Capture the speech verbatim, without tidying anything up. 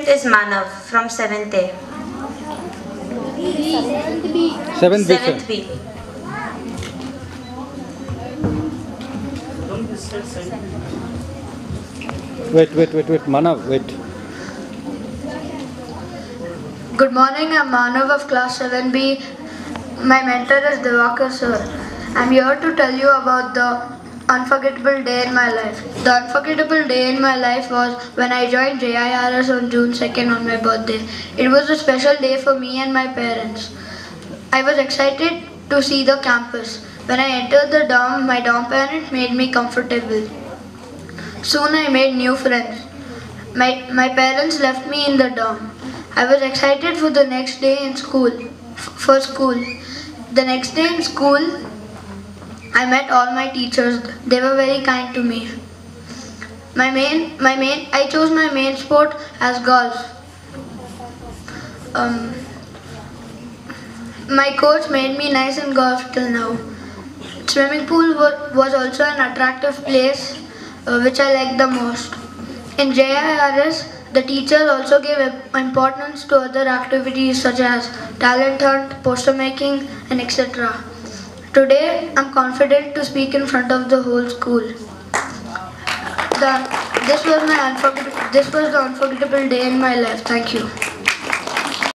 is Manav from seventh A. seventh B. seventh B. Wait, wait, wait, wait. Manav, wait. Good morning, I'm Manav of class seven B. My mentor is Devakar sir. I'm here to tell you about the unforgettable day in my life. The unforgettable day in my life was when I joined J I R S on June second on my birthday. It was a special day for me and my parents. I was excited to see the campus. When I entered the dorm, my dorm parent made me comfortable. Soon I made new friends. My, my parents left me in the dorm. I was excited for the next day in school, for school. The next day in school, I met all my teachers. They were very kind to me. My main, my main, I chose my main sport as golf. Um, my coach made me nice in golf till now. Swimming pool was also an attractive place, uh, which I liked the most. In J I R S, the teachers also gave importance to other activities such as talent hunt, poster making, and et cetera. Today, I'm confident to speak in front of the whole school. The, this was my unforgettable, this was the unforgettable day in my life. Thank you.